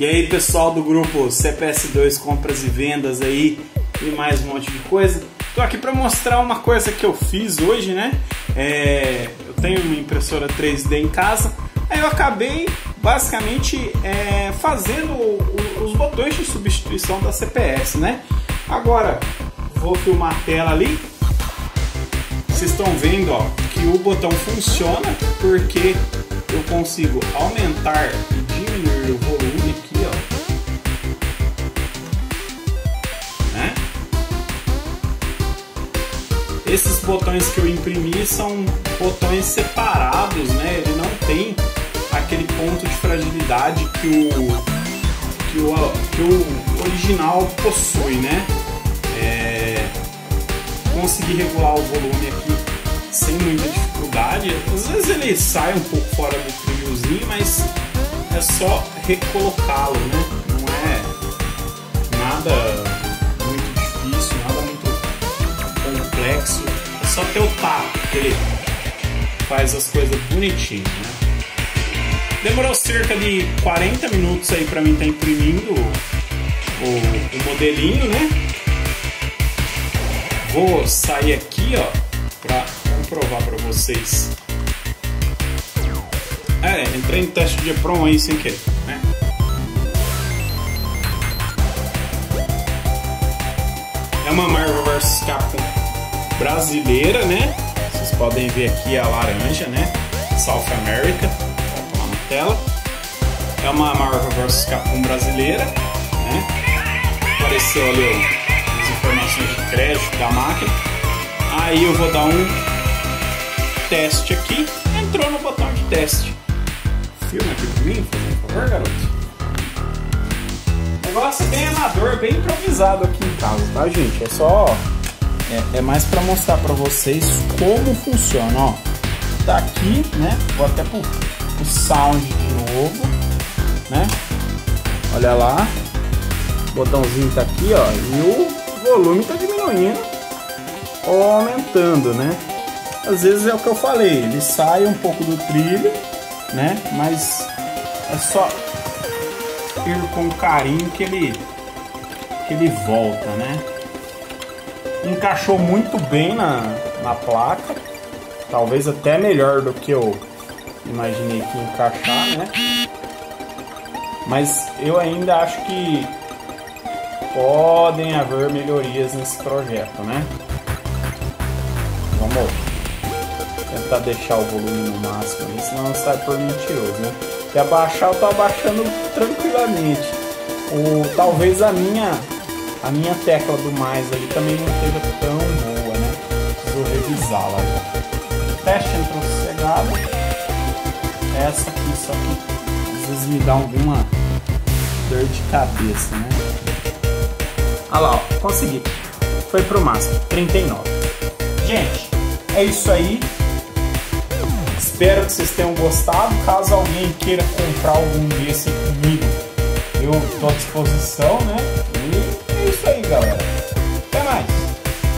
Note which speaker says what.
Speaker 1: E aí, pessoal do grupo CPS2 Compras e Vendas aí e mais um monte de coisa. Tô aqui para mostrar uma coisa que eu fiz hoje, né? Eu tenho uma impressora 3D em casa, aí eu acabei basicamente fazendo os botões de substituição da CPS, né? Agora vou filmar a tela ali. Vocês estão vendo, ó, que o botão funciona porque eu consigo aumentar e diminuir o volume aqui, ó, né? Esses botões que eu imprimi são botões separados, né? Ele não tem aquele ponto de fragilidade que o original possui, né? Consegui regular o volume aqui sem muita dificuldade. Às vezes ele sai um pouco fora do trilhozinho, mas é só recolocá-lo, né? Não é nada muito difícil, nada muito complexo. É só ter o tato que ele faz as coisas bonitinho, né? Demorou cerca de 40 minutos aí para mim estar imprimindo o modelinho, né? Vou sair aqui, ó, para comprovar para vocês. Entrei no teste de EPROM aí sem querer, né? É uma Marvel vs Capcom brasileira, né? Vocês podem ver aqui a laranja, né? South America, tá lá na tela. É uma Marvel vs Capcom brasileira, né? Apareceu ali as informações de crédito da máquina. Aí eu vou dar um teste aqui. Entrou no botão de teste. Filma aqui pra mim, por favor, garoto. O negócio é bem amador, bem improvisado aqui em casa, tá, gente? É só... É mais pra mostrar pra vocês como funciona, ó. Tá aqui, né? Vou até pro sound de novo, né? Olha lá. O botãozinho tá aqui, ó. E o volume tá diminuindo ou aumentando, né? Às vezes é o que eu falei, ele sai um pouco do trilho, né? Mas é só ir com carinho que ele volta, né? Encaixou muito bem na placa, talvez até melhor do que eu imaginei que ia encaixar, né? Mas eu ainda acho que podem haver melhorias nesse projeto, né? Vamos tentar deixar o volume no máximo aí, senão sai por mentiroso, né? Se abaixar, eu tô abaixando tranquilamente. Talvez a minha tecla do mais ali também não esteja tão boa, né? Preciso revisá-la já. O teste entrou sossegado. Essa aqui, só que às vezes me dá alguma dor de cabeça, né? Olha lá, ó, consegui. Foi pro máximo, 39. Gente, é isso aí. Espero que vocês tenham gostado. Caso alguém queira comprar algum desse comigo, eu tô à disposição, né? E é isso aí, galera.